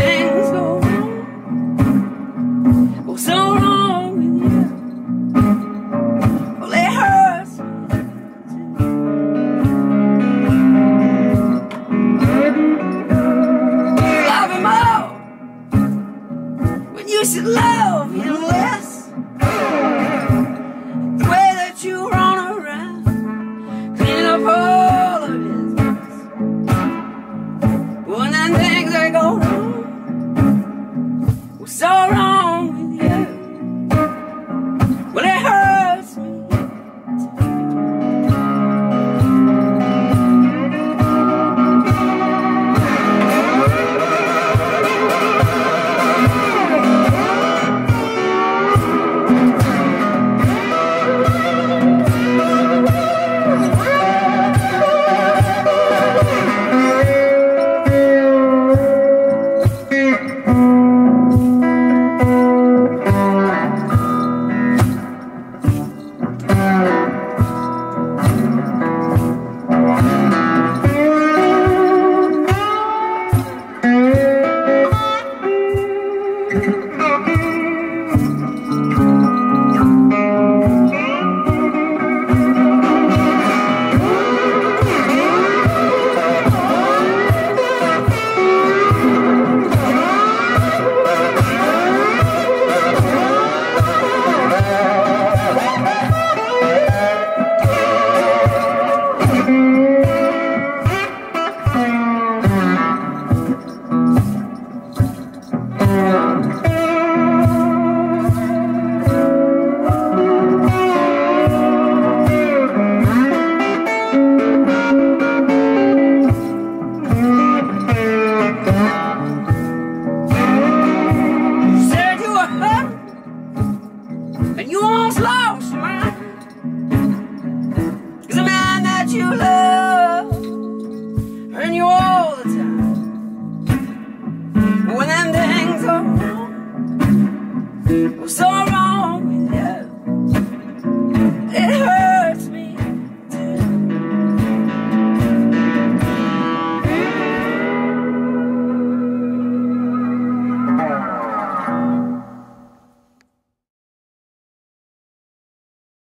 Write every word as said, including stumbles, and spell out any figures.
things go wrong, go so wrong with you, well, it hurts me too. You love him more when you should love him less. The way that you run around, clean up all of his mess. When them things that go wrong, were so wrong with you, well, it hurts me and you almost lost your mind. 'Cause the man that you love hurting you all the time. When them things are wrong, so wrong.